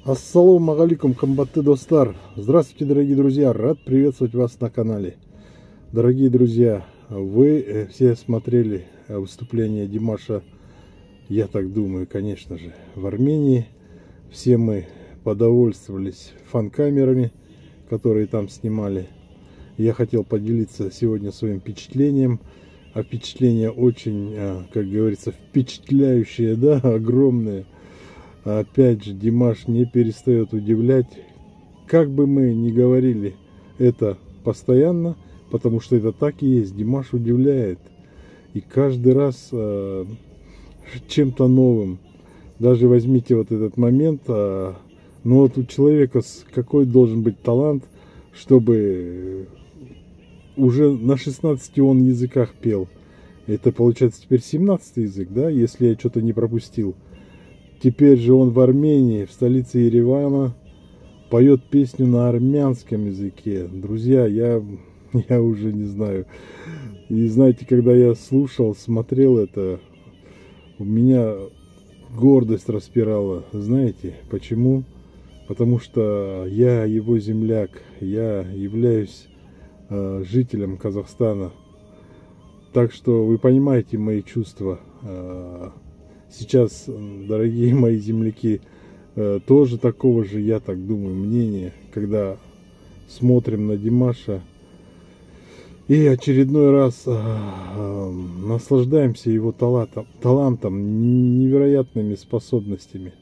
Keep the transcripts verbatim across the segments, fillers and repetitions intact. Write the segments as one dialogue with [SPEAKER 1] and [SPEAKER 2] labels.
[SPEAKER 1] Ассалауму алейкум, комбатты достар. Здравствуйте, дорогие друзья, рад приветствовать вас на канале. Дорогие друзья, вы все смотрели выступление Димаша, я так думаю, конечно же, в Армении. Все мы подовольствовались фан-камерами, которые там снимали. Я хотел поделиться сегодня своим впечатлением. А впечатление очень, как говорится, впечатляющее, да, огромное. Опять же, Димаш не перестает удивлять. Как бы мы ни говорили это постоянно, потому что это так и есть. Димаш удивляет. И каждый раз э, чем-то новым. Даже возьмите вот этот момент. Э, ну вот у человека какой должен быть талант, чтобы уже на шестнадцати он языках пел. Это получается теперь семнадцатый язык, да, если я что-то не пропустил. Теперь же он в Армении, в столице Еревана, поет песню на армянском языке. Друзья, я, я уже не знаю. И знаете, когда я слушал, смотрел это, у меня гордость распирала. Знаете, почему? Потому что я его земляк, я являюсь э, жителем Казахстана. Так что вы понимаете мои чувства. Э, Сейчас, дорогие мои земляки, тоже такого же, я так думаю, мнения, когда смотрим на Димаша и очередной раз наслаждаемся его талантом, талантом, невероятными способностями.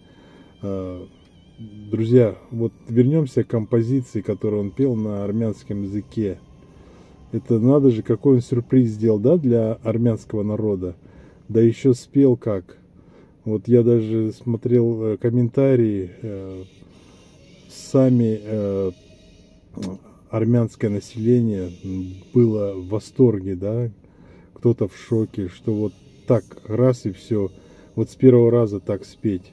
[SPEAKER 1] Друзья, вот вернемся к композиции, которую он пел на армянском языке. Это надо же, какой он сюрприз сделал, да, для армянского народа. Да еще спел как. Вот я даже смотрел комментарии, э, сами э, армянское население было в восторге, да, кто-то в шоке, что вот так раз и все, вот с первого раза так спеть.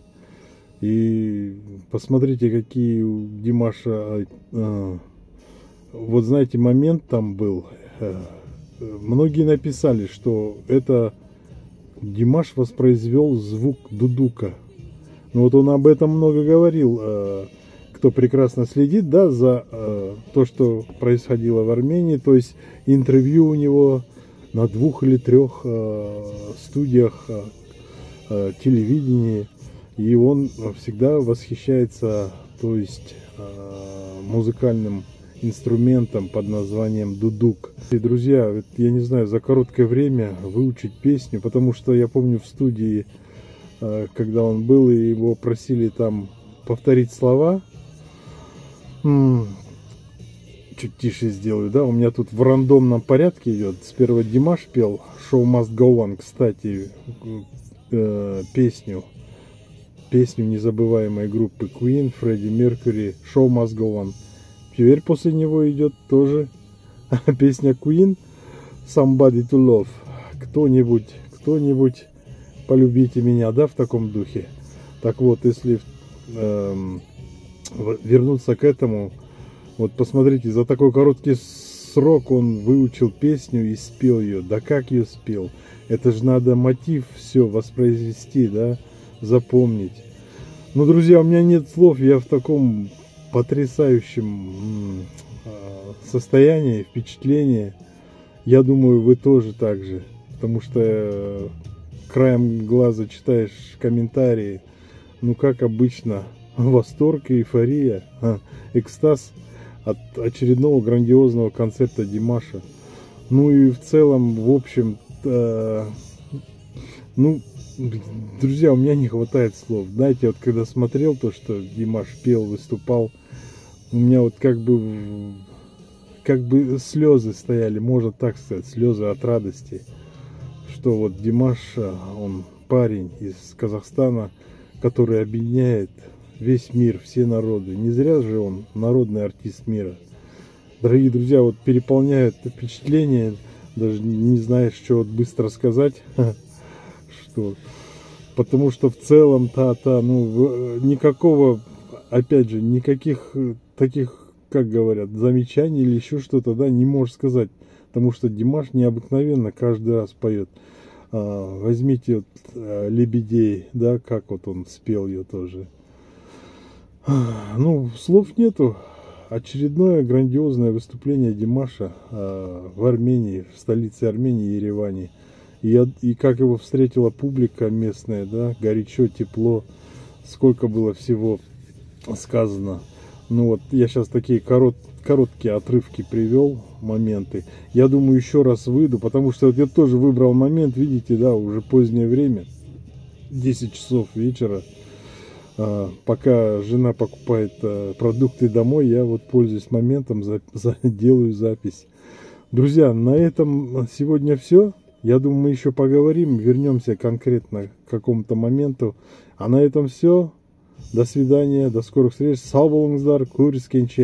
[SPEAKER 1] И посмотрите, какие у Димаша, э, вот знаете, момент там был, э, многие написали, что это Димаш воспроизвел звук дудука. Ну вот он об этом много говорил, кто прекрасно следит, да, за то, что происходило в Армении. То есть интервью у него на двух или трех студиях телевидения. И он всегда восхищается, то есть музыкальным инструментом под названием дудук. И, друзья, я не знаю, за короткое время выучить песню, потому что я помню в студии, когда он был, и его просили там повторить слова. М-м, чуть тише сделаю, да, у меня тут в рандомном порядке идет. Сперва Димаш пел «Show Must Go On», кстати, э, песню, песню незабываемой группы Queen, Фредди Меркьюри, «Show Must Go On». Теперь после него идет тоже песня Queen Somebody to Love. Кто-нибудь, кто-нибудь полюбите меня, да, в таком духе. Так вот, если э, вернуться к этому, вот посмотрите, за такой короткий срок он выучил песню и спел ее. Да как ее спел? Это же надо мотив все воспроизвести, да, запомнить. Ну, друзья, у меня нет слов, я в таком потрясающем состоянии, впечатлении. Я думаю, вы тоже так же, потому что краем глаза читаешь комментарии, ну как обычно, восторг, эйфория, экстаз от очередного грандиозного концерта Димаша. Ну и в целом, в общем, ну, друзья, у меня не хватает слов. Знаете, вот когда смотрел то, что Димаш пел, выступал, у меня вот как бы, как бы слезы стояли, можно так сказать, слезы от радости, что вот Димаш, он парень из Казахстана, который объединяет весь мир, все народы. Не зря же он народный артист мира. Дорогие друзья, вот переполняют впечатление, даже не знаешь, что вот быстро сказать, что, потому что в целом-то, ну, никакого, опять же, никаких таких, как говорят, замечаний или еще что-то, да, не можешь сказать, потому что Димаш необыкновенно каждый раз поет. А, возьмите вот, а, «Лебедей», да, как вот он спел ее тоже. Ну, слов нету. Очередное грандиозное выступление Димаша э, в Армении, в столице Армении, Ереване. И, я, и как его встретила публика местная, да, горячо, тепло, сколько было всего сказано. Ну вот, я сейчас такие корот, короткие отрывки привел, моменты. Я думаю, еще раз выйду, потому что вот я тоже выбрал момент, видите, да, уже позднее время, десять часов вечера. Пока жена покупает продукты домой, я вот пользуюсь моментом, за, за, делаю запись. Друзья, на этом сегодня все. Я думаю, мы еще поговорим, вернемся конкретно к какому-то моменту. А на этом все. До свидания, до скорых встреч. Сау болыңыздар, көріскенше.